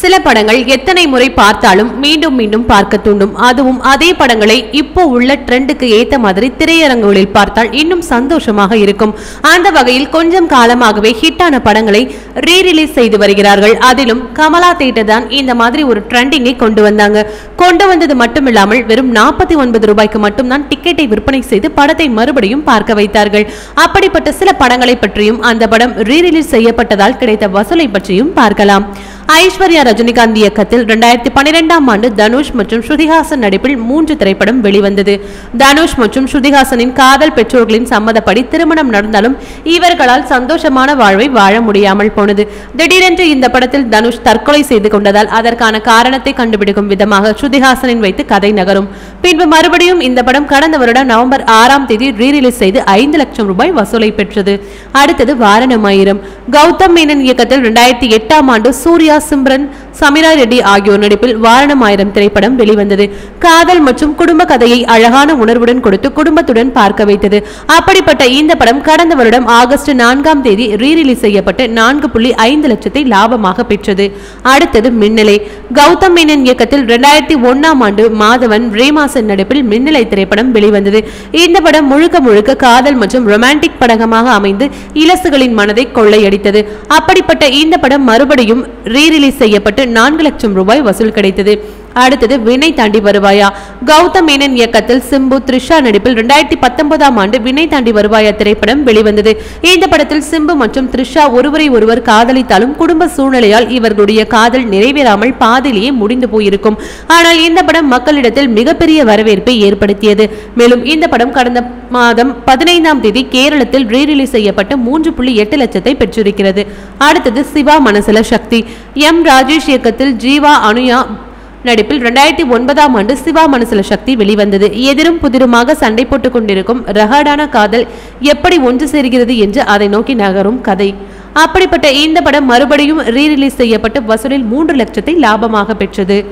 சில படங்கள் எத்தனை முறை பார்த்தாலும் மீண்டும் மீண்டும் பார்க்க தூண்டும். அதுவும் அதே படங்களை இப்போ உள்ள ட்ரெண்டுக்கு ஏத்த மாதிரி திரையரங்குகளில் பார்த்தால் இன்னும் சந்தோஷமாக இருக்கும். அந்த வகையில் கொஞ்சம் காலமாகவே ஹிட்டான படங்களை ரீரிலீஸ் செய்து வருகிறார்கள். அதிலும் கமலா தியேட்டர் தான் இந்த மாதிரி ஒரு ட்ரெண்டிங்கை கொண்டு வந்தாங்க. கொண்டு வந்தது மட்டுமில்லாமல் வெறும் 49 ரூபாய்க்கு மட்டும்தான் டிக்கெட்டை விற்பனை செய்து படத்தை மறுபடியும் பார்க்க வைத்தார்கள். அப்படிப்பட்ட சில படங்களை பற்றியும் அந்த படம் ரீரிலீஸ் செய்யப்பட்டதால் கிடைத்த வசூலை பற்றியும் பார்க்கலாம். ஐஸ்வர்யா ரஜினிகாந்த் இயக்கத்தில் 2012ஆம் ஆண்டு தனுஷ் மற்றும் ஸ்ருதிஹாசன் நடிப்பில் 3 திரைப்படம் வெளிவந்தது. தனுஷ் மற்றும் ஸ்ருதிஹாசனின் காதல் பெற்றோர்களின் சம்மதப்படி திருமணம் நடந்தாலும் இவர்களால் சந்தோஷமான வாழ்வை வாழ முடியாமல் போனது. திடீரென்று இந்த படத்தில் தனுஷ் தற்கொலை செய்து கொண்டதால் அதற்கான காரணத்தை கண்டுபிடிக்கும் விதமாக ஸ்ருதிஹாசனின் வைத்து கதை நகரும். பின்பு மறுபடியும் இந்த படம் கடந்த வருடம் நவம்பர் 6ஆம் தேதி ரீரிலீஸ் செய்து 5 லட்சம் ரூபாய் வசூலை பெற்றது. அடுத்தது வாரணமாயிரம். கௌதம் மேனன் இயக்கத்தில் 2008ஆம் ஆண்டு சூர்யா, சிம்ரன், சமீரா ரெட்டி ஆகியோர் நடிப்பில் வாரணமாயிரம் திரைப்படம் வெளிவந்தது. காதல் மற்றும் குடும்ப கதையை அழகான உணர்வுடன் கொடுத்து குடும்பத்துடன் பார்க்க வைத்தது. அப்படிப்பட்ட இந்த படம் கடந்த வருடம் ஆகஸ்ட் 4ஆம் தேதி ரீரிலீஸ் செய்யப்பட்டு 4.5 லட்சத்தை லாபமாக பெற்றது. அடுத்தது மின்னலை. கௌதம் மேனன் இயக்கத்தில் 2001ஆம் ஆண்டு மாதவன், ரேமாசன் நடிப்பில் மின்னலை திரைப்படம் வெளிவந்தது. இந்த படம் முழுக்க முழுக்க காதல் மற்றும் ரொமான்டிக் படமாக அமைந்து இலசுகளின் மனதை கொள்ளையடித்தது. அப்படிப்பட்ட இந்த படம் மறுபடியும் ரீரிலீஸ் செய்யப்பட்டு 4 லட்சம் ரூபாய் வசூல் கிடைத்தது. அடுத்தது வினை தாண்டி வருவாயா. கௌதம் மேனன் இயக்கத்தில் சிம்பு, த்ரிஷா நடிப்பில் 2019ஆம் ஆண்டு வினை தாண்டி வருவாயா திரைப்படம் வெளிவந்தது. இந்த படத்தில் சிம்பு மற்றும் த்ரிஷா ஒருவரை ஒருவர் காதலித்தாலும் குடும்ப சூழ்நிலையால் இவர்களுடைய காதல் நிறைவேறாமல் பாதியிலேயே முடிந்து போயிருக்கும். ஆனால் இந்த படம் மக்களிடத்தில் மிகப்பெரிய வரவேற்பை ஏற்படுத்தியது. மேலும் இந்த படம் கடந்த மாதம் 15ஆம் தேதி கேரளத்தில் ரீரிலீஸ் செய்யப்பட்டு 3.8 லட்சத்தை பெற்றிருக்கிறது. அடுத்தது சிவா மனசுல சக்தி. எம் ராஜேஷ் இயக்கத்தில் ஜீவா, அனுயா நடிப்பில் 2009ஆம் ஆண்டு சிவா மனசுல சக்தி வெளிவந்தது. எதிரும் புதிருமாக சண்டை போட்டுக் கொண்டிருக்கும் ரகடான காதல் எப்படி ஒன்று சேர்கிறது என்று அதை நோக்கி நகரும் கதை. அப்படிப்பட்ட இந்த படம் மறுபடியும் ரீரிலீஸ் செய்யப்பட்டு வசூலில் 3 லட்சத்தை லாபமாக பெற்றது.